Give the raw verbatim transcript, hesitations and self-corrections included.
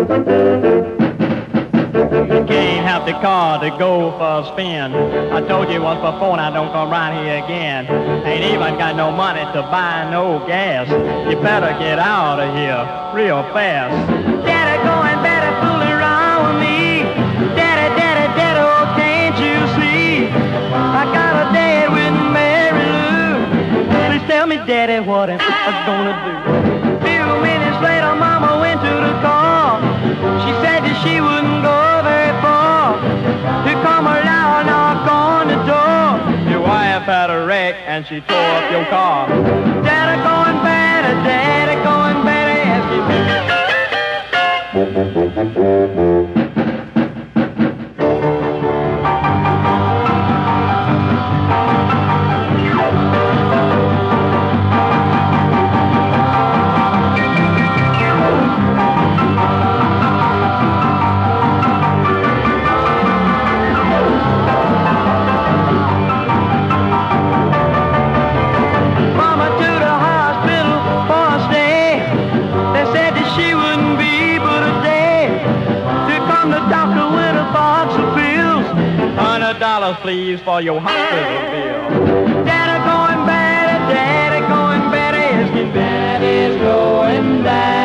You can't have the car to go for a spin. I told you once before, now don't come around here again. Ain't even got no money to buy no gas. You better get out of here real fast. Daddy going better fooling around with me. Daddy, daddy, daddy, oh, can't you see? I got a date with Mary Lou. Please tell me, Daddy, what am I gonna do? Few minutes later, Mama went to the car. She said that she wouldn't go very far. Here come a loud knock on the door. Your wife had a wreck and she tore up your car. Daddy going better, Daddy going better, asking me. Dollars, please, for your hospital bill. Daddy going better, Daddy going better, asking Daddy's going better.